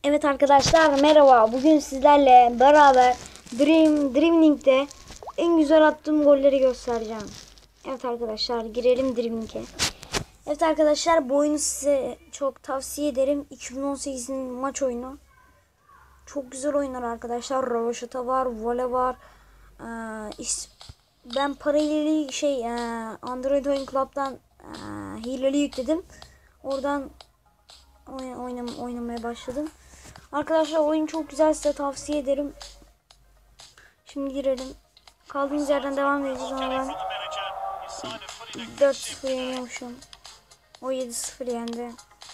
Evet arkadaşlar merhaba. Bugün sizlerle beraber Dreamlink'te en güzel attığım golleri göstereceğim. Evet arkadaşlar girelim Dreamlink'e. Evet arkadaşlar bu oyunu size çok tavsiye ederim. 2018'in maç oyunu. Çok güzel oyunlar arkadaşlar. Röveşata var, voley var. Ben paraleli Android Oyun Club'dan hileli yükledim. Oradan oynamaya başladım. Arkadaşlar oyun çok güzel, size tavsiye ederim. Şimdi girelim. Kaldığımız yerden devam edeceğiz ama ben 4-0 yeniyormuşum. O 7-0 yendi.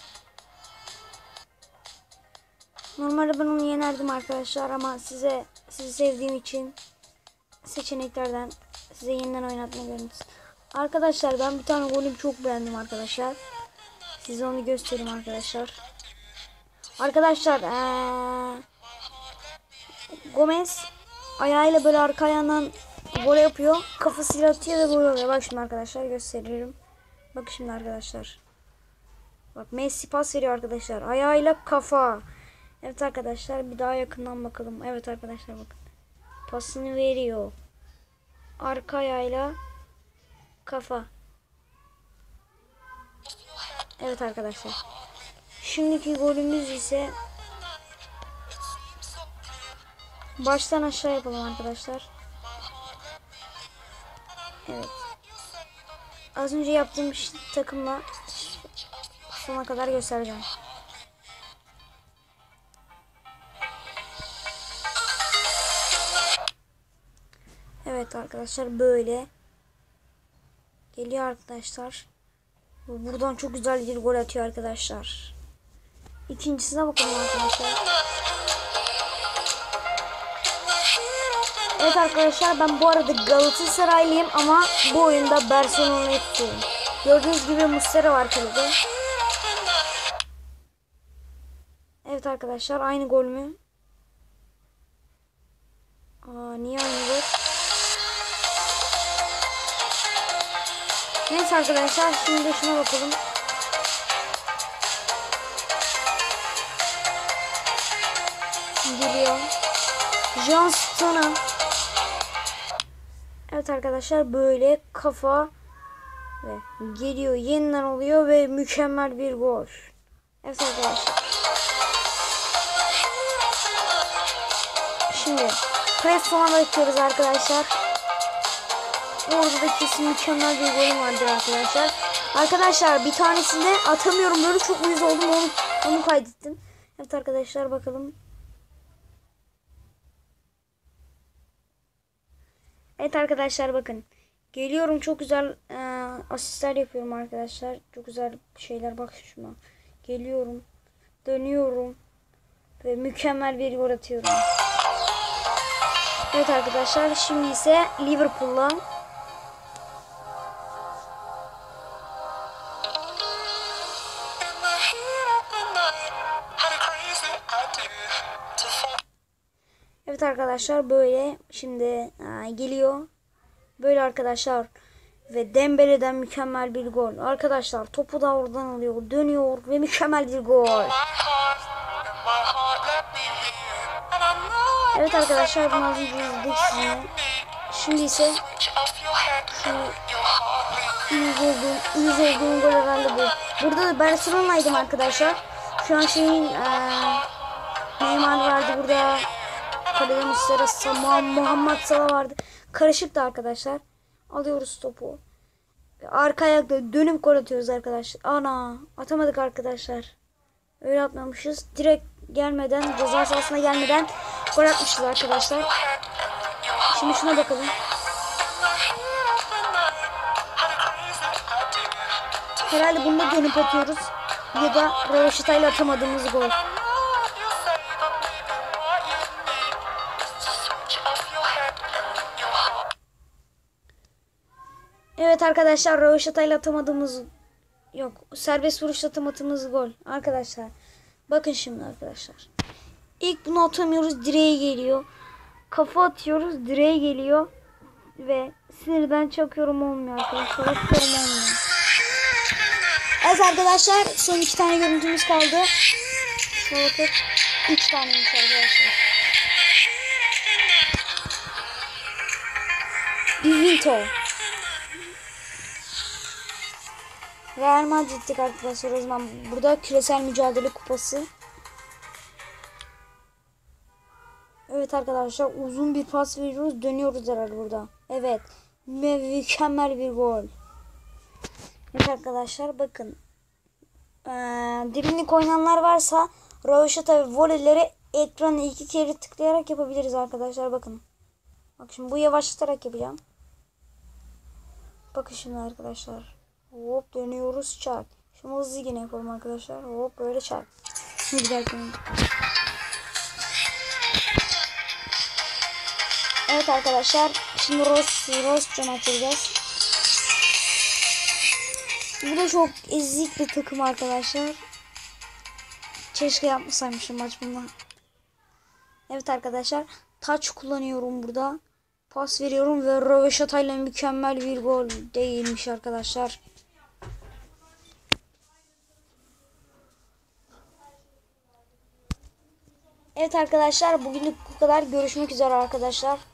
Normalde ben onu yenerdim arkadaşlar ama sizi sevdiğim için seçeneklerden size yeniden oynatma görüntüsü. Arkadaşlar ben bir tane golü çok beğendim arkadaşlar. Size onu göstereyim arkadaşlar. Arkadaşlar Gomez ayağıyla böyle arka ayağından gol yapıyor. Kafasıyla atıyor ve gol oluyor. Bak şimdi arkadaşlar gösteririm. Bak şimdi arkadaşlar. Bak Messi pas veriyor arkadaşlar. Ayağıyla kafa. Evet arkadaşlar bir daha yakından bakalım. Evet arkadaşlar bakın. Pasını veriyor. Arka ayağıyla kafa. Evet arkadaşlar. Şimdiki golümüz ise baştan aşağı yapalım arkadaşlar. Evet. Az önce yaptığım takımla sona kadar göstereceğim. Evet arkadaşlar böyle geliyor arkadaşlar. Buradan çok güzel bir gol atıyor arkadaşlar. İkincisine bakalım arkadaşlar. Evet arkadaşlar ben bu arada Galatasaraylıyım ama bu oyunda Barcelona'yı tutuyorum. Gördüğünüz gibi Muslera var kalede. Evet arkadaşlar aynı gol mü? Niye aynı gol? Neyse arkadaşlar şimdi şuna bakalım. Geliyor. John Stones. Evet arkadaşlar böyle kafa ve geliyor, yeniden oluyor ve mükemmel bir gol. Evet arkadaşlar. Şimdi pres sona bakıyoruz arkadaşlar. Orada da kesin mükemmel bir golüm vardır arkadaşlar. Arkadaşlar bir tanesini atamıyorum, böyle çok uyuz oldum, onu kaydettim. Evet arkadaşlar bakalım. Evet arkadaşlar bakın. Geliyorum, çok güzel asistler yapıyorum arkadaşlar. Çok güzel şeyler, bak şuna. Geliyorum. Dönüyorum. Ve mükemmel bir gol atıyorum. Evet arkadaşlar şimdi ise Liverpool'la. Evet arkadaşlar böyle şimdi geliyor. Böyle arkadaşlar ve Dembele'den mükemmel bir gol. Arkadaşlar topu da oradan alıyor, dönüyor ve mükemmel bir gol. Evet arkadaşlar bunu az önce izledik sizinle. Şimdi ise uyuz olduğum gol herhalde bu. Burada da Barcelona'ydım arkadaşlar. Şu an Neymar vardı burada. Kalede Muslera, Muhammed Salah vardı. Karışıktı arkadaşlar. Alıyoruz topu. Arka ayakla dönüp gol atıyoruz arkadaşlar. Ana atamadık arkadaşlar. Öyle atmamışız. Direkt gelmeden, ceza sahasına gelmeden gol atmışız arkadaşlar. Şimdi şuna bakalım. Herhalde bunda dönüp atıyoruz. Ya da röveşatayla atamadığımız gol. Evet arkadaşlar röveşatayla atamadığımız serbest vuruşla atamadığımız gol. Arkadaşlar bakın şimdi arkadaşlar. İlk bunu atamıyoruz, direğe geliyor. Kafa atıyoruz, direğe geliyor. Ve sinirden çakıyorum, olmuyor arkadaşlar. Atıyorum, olmuyor. Evet arkadaşlar son 2 tane görüntümüz kaldı. Şuna bakın. 3 taneymiş arkadaşlar. Bivito. Real Madrid'dik arkadaşlar o zaman. Burada küresel mücadele kupası. Evet arkadaşlar uzun bir pas veriyoruz. Dönüyoruz herhalde burada. Evet. Mükemmel bir gol. Evet arkadaşlar bakın. Derinlik oynayanlar varsa röveşata ve voleyleri ekranı 2 kere tıklayarak yapabiliriz arkadaşlar bakın. Bak şimdi bu yavaşlatarak yapacağım. Bakın şimdi arkadaşlar. Hop dönüyoruz çarp. Şimdi hızlı yine yapalım arkadaşlar. Hop böyle çarp. Şimdi giderken. Evet arkadaşlar. Şimdi Rost'cam açacağız. Bu da çok ezik bir takım arkadaşlar. Keşke yapmasaymışım maç bundan. Evet arkadaşlar. Taç kullanıyorum burada. Pas veriyorum ve röveşatayla mükemmel bir gol değilmiş arkadaşlar. Evet arkadaşlar bugünlük bu kadar. Görüşmek üzere arkadaşlar.